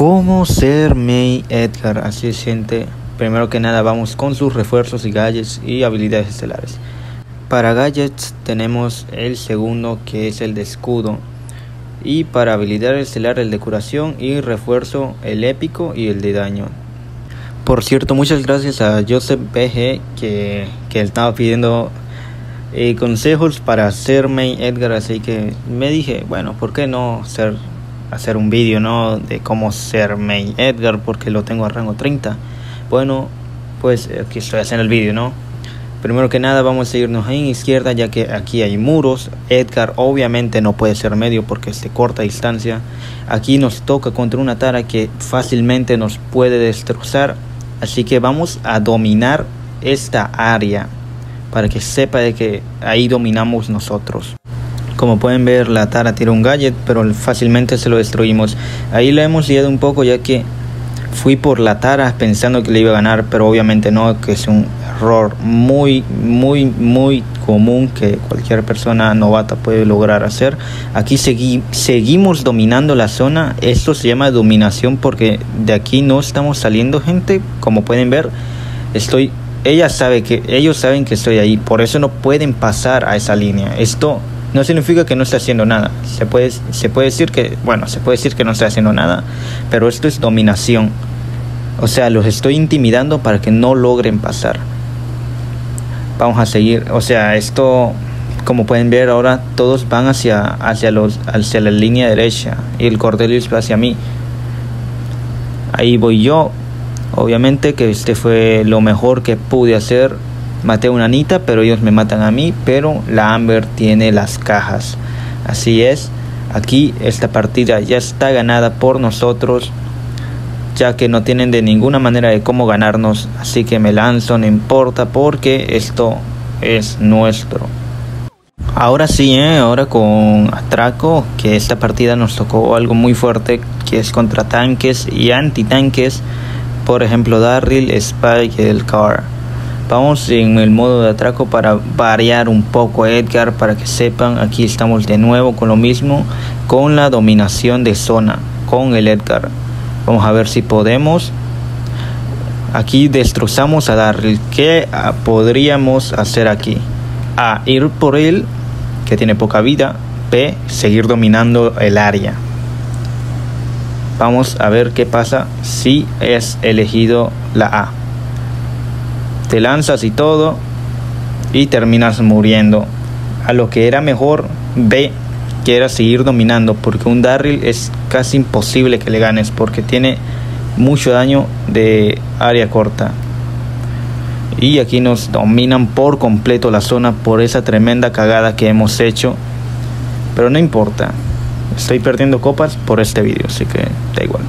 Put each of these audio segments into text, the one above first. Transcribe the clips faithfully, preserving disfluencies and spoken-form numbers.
¿Cómo ser Main Edgar? Así es, gente. Primero que nada vamos con sus refuerzos y gadgets y habilidades estelares. Para gadgets tenemos el segundo, que es el de escudo. Y para habilidad estelar el de curación y refuerzo el épico y el de daño. Por cierto, muchas gracias a Joseph B G que, que estaba pidiendo eh, consejos para ser Main Edgar. Así que me dije, bueno, ¿por qué no ser, hacer un vídeo, ¿no? de cómo ser Main Edgar? Porque lo tengo a rango treinta. Bueno, pues aquí estoy haciendo el vídeo, ¿no? Primero que nada vamos a irnos en izquierda, ya que aquí hay muros. Edgar obviamente no puede ser medio porque es de corta distancia. Aquí nos toca contra una Tara que fácilmente nos puede destrozar. Así que vamos a dominar esta área para que sepa de que ahí dominamos nosotros. Como pueden ver, la Tara tira un gadget, pero fácilmente se lo destruimos. Ahí la hemos liado un poco, ya que fui por la Tara pensando que le iba a ganar, pero obviamente no, que es un error muy, muy, muy común que cualquier persona novata puede lograr hacer. Aquí segui seguimos dominando la zona. Esto se llama dominación porque de aquí no estamos saliendo, gente. Como pueden ver, estoy, ella sabe que, ellos saben que estoy ahí, por eso no pueden pasar a esa línea. Esto no significa que no esté haciendo nada. Se puede, se puede decir que, bueno, se puede decir que no está haciendo nada, pero esto es dominación. O sea, los estoy intimidando para que no logren pasar. Vamos a seguir. O sea, esto, como pueden ver ahora, todos van hacia, hacia, los, hacia la línea derecha y el Cordelius va hacia mí. Ahí voy yo. Obviamente que este fue lo mejor que pude hacer. Maté a una Anita, pero ellos me matan a mí. Pero la Amber tiene las cajas. Así es. Aquí esta partida ya está ganada por nosotros, ya que no tienen de ninguna manera de cómo ganarnos. Así que me lanzo, no importa, porque esto es nuestro. Ahora sí, ¿eh? ahora con Atraco, que esta partida nos tocó algo muy fuerte, que es contra tanques y antitanques. Por ejemplo, Darryl, Spike y el Car. Vamos en el modo de Atraco para variar un poco a Edgar, para que sepan. Aquí estamos de nuevo con lo mismo, con la dominación de zona, con el Edgar. Vamos a ver si podemos. Aquí destrozamos a Darryl. ¿Qué podríamos hacer aquí? A, ir por él, que tiene poca vida. B, seguir dominando el área. Vamos a ver qué pasa si es elegido la A. Te lanzas y todo y terminas muriendo. A lo que era mejor B, que era seguir dominando, porque un Darryl es casi imposible que le ganes porque tiene mucho daño de área corta. Y aquí nos dominan por completo la zona por esa tremenda cagada que hemos hecho, pero no importa, estoy perdiendo copas por este vídeo, así que da igual.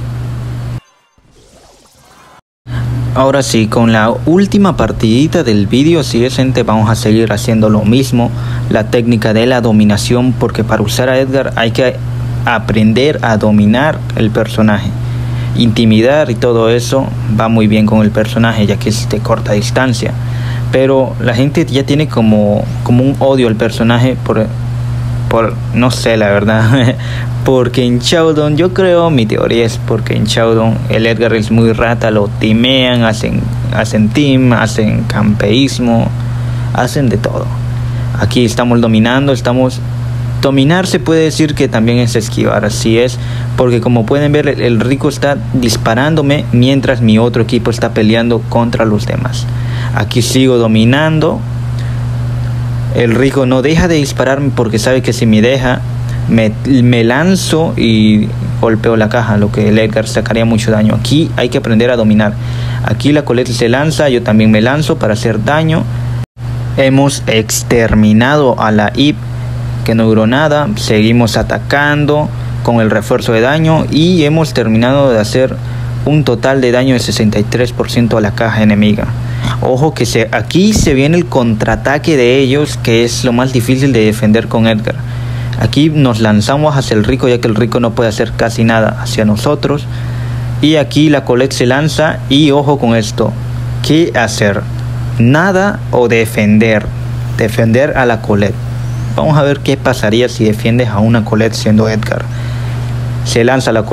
Ahora sí, con la última partidita del vídeo, así es, gente, vamos a seguir haciendo lo mismo, la técnica de la dominación, porque para usar a Edgar hay que aprender a dominar el personaje. Intimidar y todo eso va muy bien con el personaje, ya que es de corta distancia, pero la gente ya tiene como, como un odio al personaje por, por no sé, la verdad. Porque en Showdown, yo creo, mi teoría es porque en Showdown el Edgar es muy rata, lo timean, hacen, hacen team, hacen campeísmo, hacen de todo. Aquí estamos dominando, estamos... Dominar se puede decir que también es esquivar, así es, porque como pueden ver, el, el Rico está disparándome mientras mi otro equipo está peleando contra los demás. Aquí sigo dominando. El Rico no deja de dispararme porque sabe que si me deja... Me, me lanzo y golpeo la caja, lo que el Edgar sacaría mucho daño. Aquí hay que aprender a dominar. Aquí la Colette se lanza, yo también me lanzo para hacer daño. Hemos exterminado a la I P, que no duró nada. Seguimos atacando con el refuerzo de daño y hemos terminado de hacer un total de daño de sesenta y tres por ciento a la caja enemiga. Ojo que se, aquí se viene el contraataque de ellos, que es lo más difícil de defender con Edgar. Aquí nos lanzamos hacia el Rico, ya que el Rico no puede hacer casi nada hacia nosotros. Y aquí la Colette se lanza y ojo con esto. ¿Qué hacer? Nada o defender. Defender a la Colette. Vamos a ver qué pasaría si defiendes a una Colette siendo Edgar. Se lanza la Colette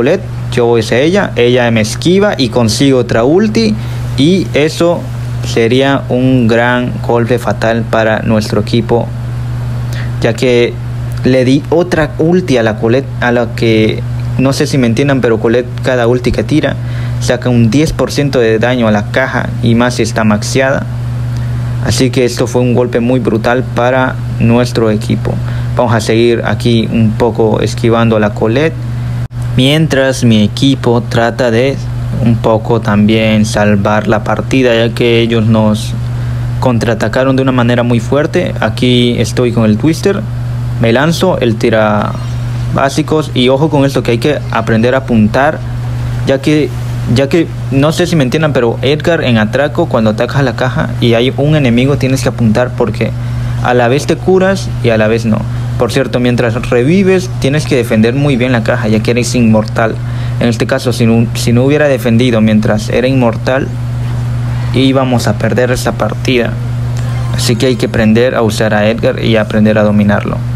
yo voy hacia ella, ella me esquiva y consigo otra ulti, y eso sería un gran golpe fatal para nuestro equipo, ya que le di otra ulti a la Colette, a la que no sé si me entiendan, pero Colette cada ulti que tira saca un diez por ciento de daño a la caja, y más si está maxeada. Así que esto fue un golpe muy brutal para nuestro equipo. Vamos a seguir aquí un poco esquivando a la Colette, mientras mi equipo trata de un poco también salvar la partida, ya que ellos nos contraatacaron de una manera muy fuerte. Aquí estoy con el Twister, me lanzo, él tira básicos, y ojo con esto, que hay que aprender a apuntar, ya que ya que no sé si me entiendan, pero Edgar en atraco, cuando atacas la caja y hay un enemigo, tienes que apuntar, porque a la vez te curas y a la vez no. Por cierto, mientras revives tienes que defender muy bien la caja, ya que eres inmortal. En este caso, si no, si no hubiera defendido mientras era inmortal, íbamos a perder esta partida. Así que hay que aprender a usar a Edgar y aprender a dominarlo.